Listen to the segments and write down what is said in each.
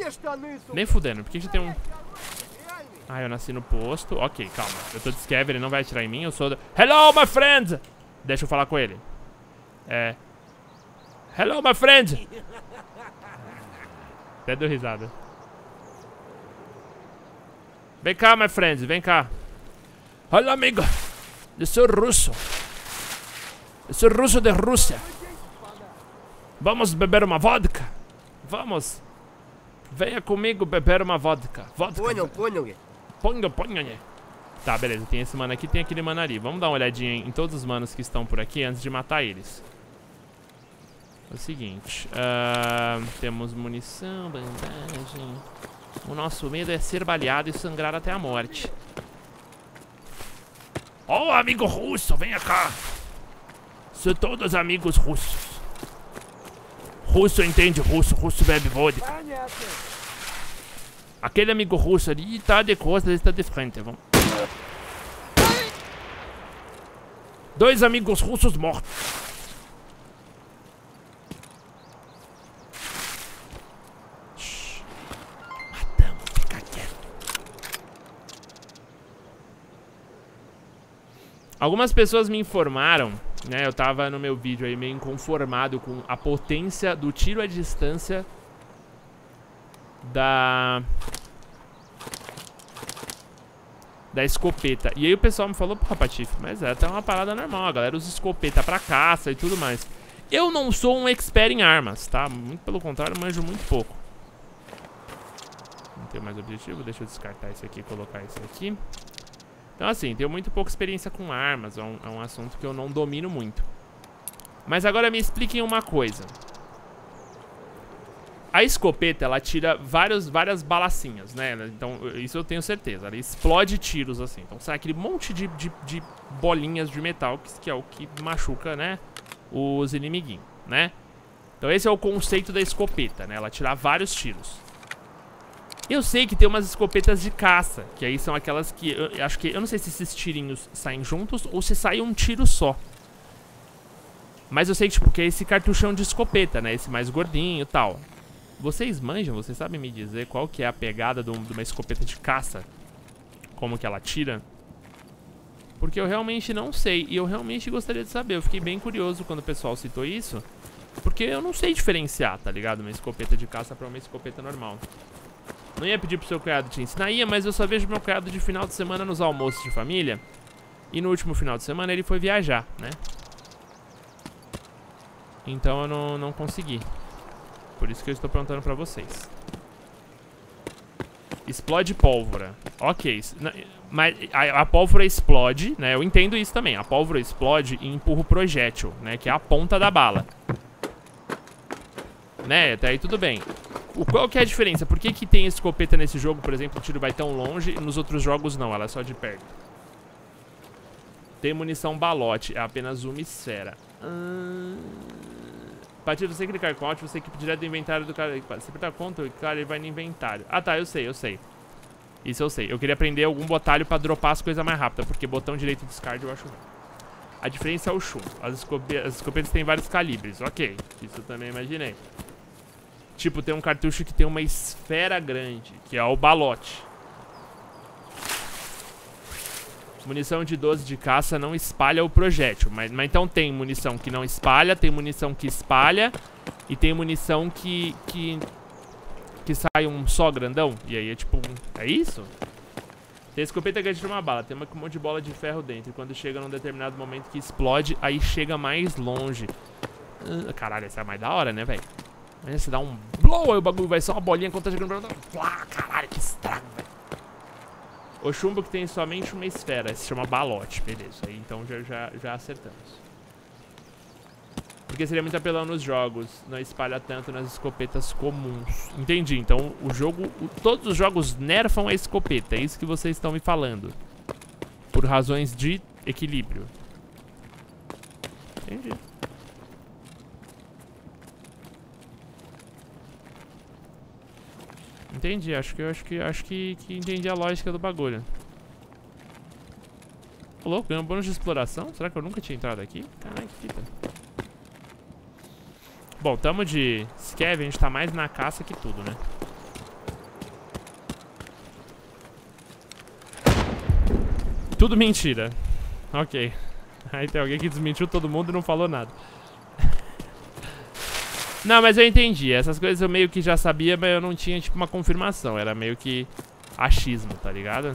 Nem fudendo, por que tem um... Ah, eu nasci no posto. Ok, calma. Eu tô de scav, ele não vai atirar em mim, eu sou... Hello, my friend! Deixa eu falar com ele. Hello, my friend! Até deu risada. Vem cá, my friend, vem cá. Olha, amigo. Eu sou russo. Eu sou russo de Rússia. Vamos beber uma vodka? Vamos. Venha comigo beber uma vodka. Vodka. Ponho. Tá, beleza. Tem esse mano aqui, tem aquele mano ali. Vamos dar uma olhadinha em todos os manos que estão por aqui antes de matar eles. É o seguinte. Temos munição, bandagem. O nosso medo é ser baleado e sangrar até a morte. Oh, amigo russo, venha cá. São todos amigos russos. Russo entende russo, russo bebe vodka. Aquele amigo russo ali tá de costas, ele tá de frente. Vamos. 2 amigos russos mortos. Shhh. Matamos, fica quieto. Algumas pessoas me informaram, né? Eu tava no meu vídeo aí meio inconformado com a potência do tiro à distância da escopeta. E aí o pessoal me falou, pô, Patife, mas é até uma parada normal, a galera usa escopeta pra caça e tudo mais. Eu não sou um expert em armas, tá? Muito pelo contrário, manjo muito pouco. Não tenho mais objetivo, deixa eu descartar esse aqui e colocar esse aqui. Então assim, tenho muito pouca experiência com armas, é um assunto que eu não domino muito. Mas agora me expliquem uma coisa. A escopeta, ela tira várias balacinhas, né? Então, isso eu tenho certeza. Ela explode tiros, assim. Então, sai aquele monte de bolinhas de metal, que é o que machuca, né? Os inimiguinhos, né? Então, esse é o conceito da escopeta, né? Ela tira vários tiros. Eu sei que tem umas escopetas de caça, que aí são aquelas que... Eu não sei se esses tirinhos saem juntos ou se sai um tiro só. Mas eu sei, tipo, que é esse cartuchão de escopeta, né? Esse mais gordinho e tal. Vocês manjam? Vocês sabem me dizer qual que é a pegada de uma escopeta de caça? Como que ela tira? Porque eu realmente não sei. E eu realmente gostaria de saber. Eu fiquei bem curioso quando o pessoal citou isso. Porque eu não sei diferenciar, tá ligado? Uma escopeta de caça pra uma escopeta normal. Não ia pedir pro seu cunhado te ensinar, mas eu só vejo meu cunhado de final de semana nos almoços de família. E no último final de semana ele foi viajar, né? Então eu não consegui. Por isso que eu estou perguntando pra vocês. Explode pólvora. Ok. Mas a pólvora explode, né? Eu entendo isso também. A pólvora explode e empurra o projétil, né? Que é a ponta da bala. Né? Até aí tudo bem. Qual que é a diferença? Por que tem escopeta nesse jogo, por exemplo, o tiro vai tão longe e nos outros jogos não? Ela é só de perto. Tem munição balote. É apenas uma esfera. A partir de você clicar com Alt, você equipa direto do inventário do cara. Se apertar Ctrl, o cara ele vai no inventário. Ah, tá, eu sei. Isso eu sei. Eu queria aprender algum atalho pra dropar as coisas mais rápidas, porque botão direito discard eu acho ruim. A diferença é o chumbo. As escopetas têm vários calibres. Ok, isso eu também imaginei. Tipo, tem um cartucho que tem uma esfera grande, que é o balote. Munição de 12 de caça não espalha o projétil. Mas então tem munição que não espalha, tem munição que espalha e tem munição que sai um só grandão. E aí é tipo... É isso? Tem a escopeta que atira uma bala, tem um monte de bola de ferro dentro. E quando chega num determinado momento que explode, aí chega mais longe. Caralho, essa é mais da hora, né, velho? Aí você dá um blow, aí o bagulho vai só uma bolinha quando tá chegando pra... Caralho, que estrago, velho. O chumbo que tem somente uma esfera, se chama balote, beleza. Aí então já acertamos. Porque seria muito apelão nos jogos, não espalha tanto nas escopetas comuns. Entendi, então o jogo, todos os jogos nerfam a escopeta, é isso que vocês estão me falando. Por razões de equilíbrio. Entendi. Entendi, acho que entendi a lógica do bagulho. Ô, louco, ganhou um bônus de exploração? Será que eu nunca tinha entrado aqui? Caralho, que fita. Bom, tamo de scav, a gente tá mais na caça que tudo, né? Tudo mentira. Ok. Aí tem alguém que desmentiu todo mundo e não falou nada. Não, mas eu entendi. Essas coisas eu meio que já sabia, mas eu não tinha, tipo, uma confirmação. Era meio que achismo, tá ligado?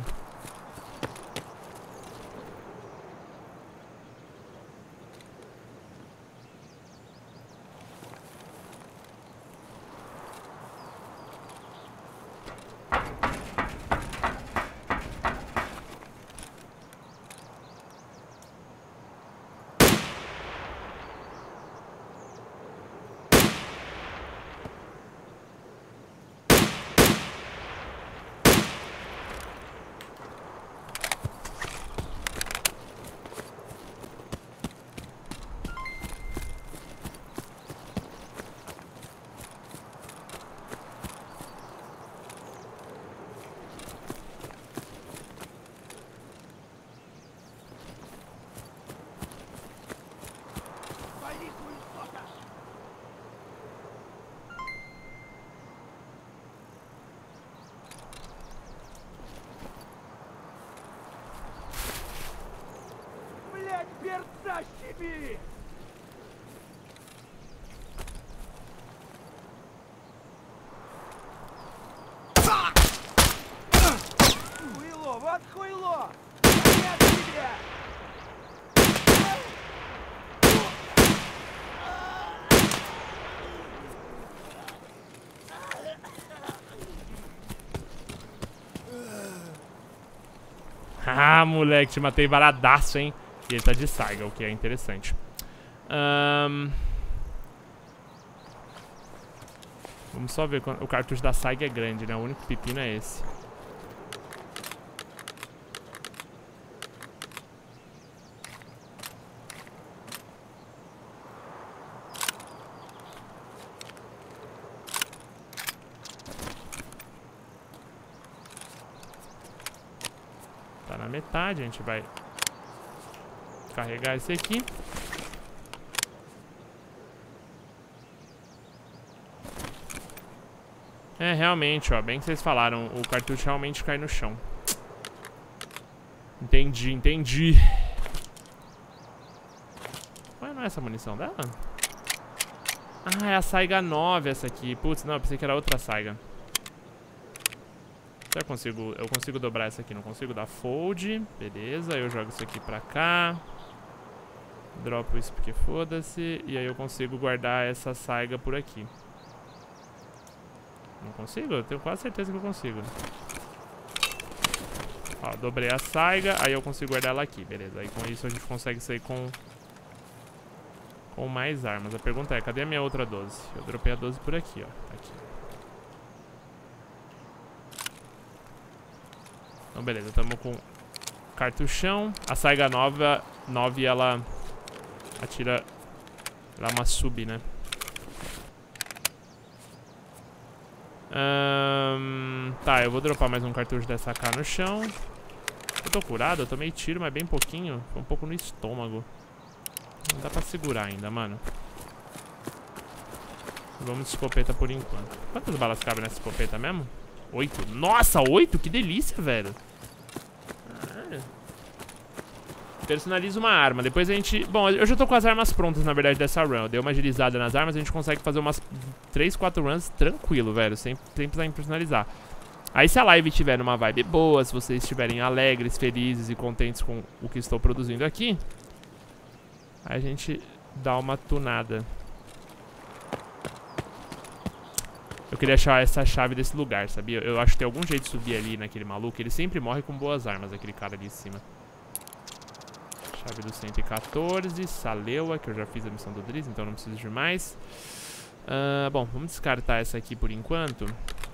Хуйло, вот хуйло! Нет тебя! Ah, moleque, te matei varadaço, hein? E ele tá de Saiga, o que é interessante. Vamos só ver. O cartucho da Saiga é grande, né? O único pepino é esse. Tá na metade, a gente vai carregar esse aqui. É, realmente, ó, bem que vocês falaram, o cartucho realmente cai no chão. Entendi, entendi. Ué, não é essa munição dela? Ah, é a Saiga 9 essa aqui. Putz, não, eu pensei que era outra Saiga. Eu consigo dobrar essa aqui, não consigo dar fold. Beleza, eu jogo isso aqui pra cá. Dropo isso porque foda-se. E aí eu consigo guardar essa Saiga por aqui. Não consigo? Eu tenho quase certeza que eu consigo. Ó, dobrei a Saiga, aí eu consigo guardar ela aqui, beleza. Aí com isso a gente consegue sair com mais armas. A pergunta é, cadê a minha outra 12? Eu dropei a 12 por aqui, ó. Aqui. Então beleza, tamo com cartuchão. A Saiga 9 ela atira... Ela é uma sub, né? Tá, eu vou dropar mais um cartucho dessa AK no chão. Eu tô curado, eu tomei tiro, mas bem pouquinho. Foi um pouco no estômago. Não dá pra segurar ainda, mano. Vamos de escopeta por enquanto. Quantas balas cabem nessa escopeta mesmo? 8. Nossa, 8? Que delícia, velho. Personaliza uma arma. Depois a gente... Bom, eu já tô com as armas prontas, na verdade, dessa run. Eu dei uma agilizada nas armas. A gente consegue fazer umas 3, 4 runs tranquilo, velho. Sem precisar personalizar. Aí se a live tiver numa vibe boa, se vocês estiverem alegres, felizes e contentes com o que estou produzindo aqui, aí a gente dá uma tunada. Eu queria achar essa chave desse lugar, sabia? Eu acho que tem algum jeito de subir ali naquele maluco. Ele sempre morre com boas armas, aquele cara ali em cima. Chave do 114, Salewa, que eu já fiz a missão do Driz, então não preciso de mais. Bom, vamos descartar essa aqui por enquanto.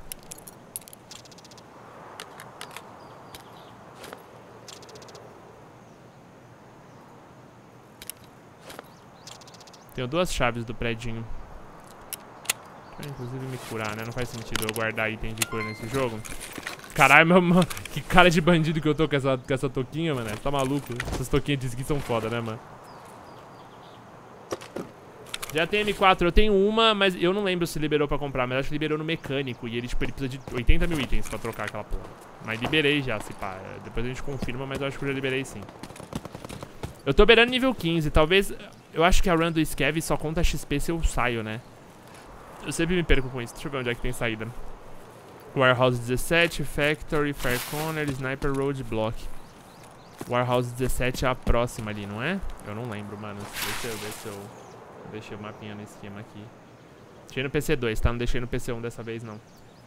Tenho 2 chaves do predinho. Pra inclusive me curar, né? Não faz sentido eu guardar item de cura nesse jogo. Caralho, meu, que cara de bandido que eu tô com essa toquinha, mano. Tá maluco? Essas toquinhas de skin são foda, né, mano? Já tem M4, eu tenho uma, mas eu não lembro se liberou pra comprar, mas acho que liberou no mecânico. E ele, tipo, ele precisa de 80 mil itens pra trocar aquela porra. Mas liberei já, se pá. Depois a gente confirma, mas eu acho que eu já liberei sim. Eu tô beirando nível 15, talvez... Eu acho que a run do Scav só conta XP se eu saio, né? Eu sempre me perco com isso. Deixa eu ver onde é que tem saída. Warehouse 17, Factory, Fair Corner, Sniper Roadblock. Warehouse 17 é a próxima ali, não é? Eu não lembro, mano. Deixa eu ver se eu... Deixei o mapinha no esquema aqui. Deixei no PC2, tá? Não deixei no PC1 dessa vez, não.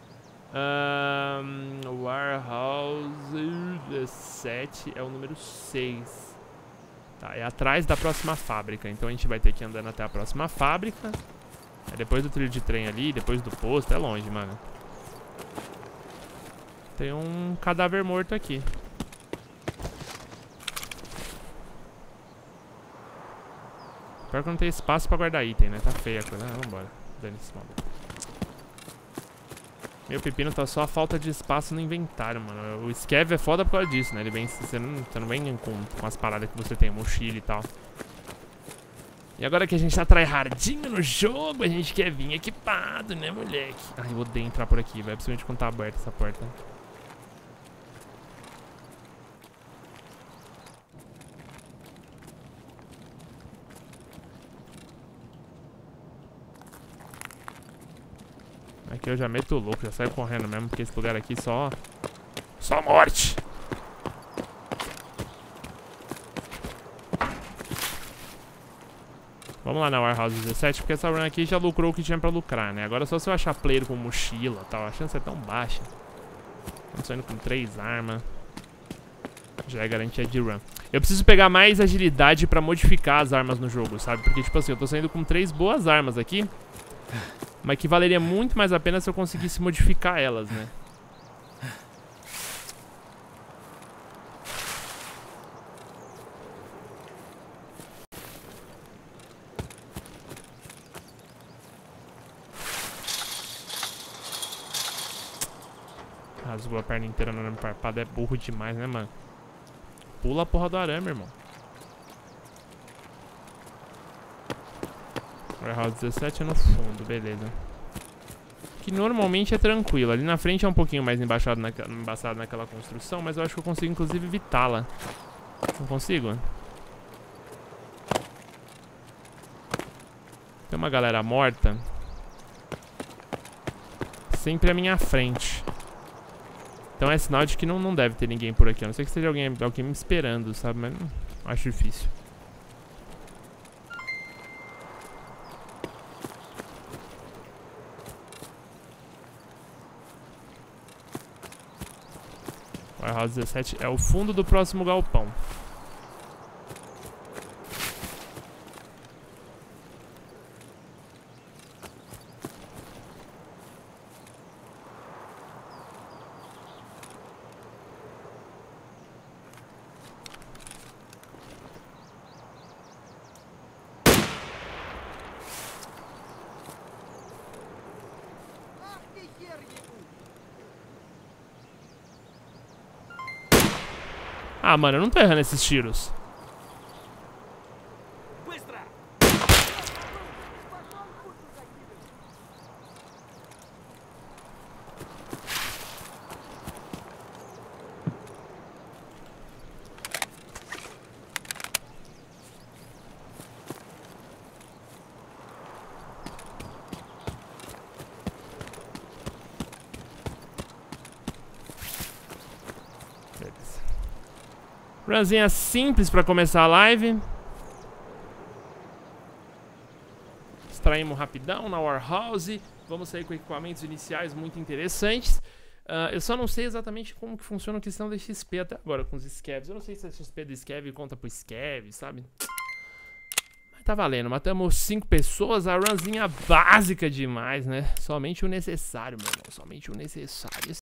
Warehouse 17 é o número 6. Tá, é atrás da próxima fábrica. Então a gente vai ter que ir andando até a próxima fábrica. É depois do trilho de trem ali, depois do posto. É longe, mano. Tem um cadáver morto aqui. Pior que não tem espaço pra guardar item, né? Tá feia a coisa. Vambora. Dane-se, mano. Meu pepino tá só a falta de espaço no inventário, mano. O Scav é foda por causa disso, né? Ele vem, você não vem com as paradas que você tem, mochila e tal. E agora que a gente tá tryhardinho no jogo, a gente quer vir equipado, né, moleque? Ai, eu odeio entrar por aqui, velho. Principalmente quando tá aberta essa porta. Aqui eu já meto o louco, já saio correndo mesmo, porque esse lugar aqui só morte! Vamos lá na Warehouse 17, porque essa run aqui já lucrou o que tinha pra lucrar, né? Agora só se eu achar player com mochila e tal, a chance é tão baixa. Estamos saindo com 3 armas. Já é garantia de run. Eu preciso pegar mais agilidade pra modificar as armas no jogo, sabe? Porque, tipo assim, eu tô saindo com 3 boas armas aqui. Mas que valeria muito mais a pena se eu conseguisse modificar elas, né? Rasgou a perna inteira no arame farpado, é burro demais, né, mano? Pula a porra do arame, irmão. Warehouse 17 é no fundo, beleza. Que normalmente é tranquilo. Ali na frente é um pouquinho mais embaçado naquela construção, mas eu acho que eu consigo inclusive evitá-la. Não consigo? Tem uma galera morta sempre à minha frente. Então é sinal de que não deve ter ninguém por aqui. A não ser que esteja alguém me esperando, sabe? Mas acho difícil. Warehouse 17 é o fundo do próximo galpão. Ah, mano, eu não tô errando esses tiros. Runzinha simples pra começar a live. Extraímos rapidão na Warehouse. Vamos sair com equipamentos iniciais muito interessantes. Eu só não sei exatamente como que funciona a questão da XP até agora com os Scavs. Eu não sei se a XP do Scav conta pro Scav, sabe? Mas tá valendo. Matamos 5 pessoas. A runzinha básica demais, né? Somente o necessário, meu irmão. Somente o necessário.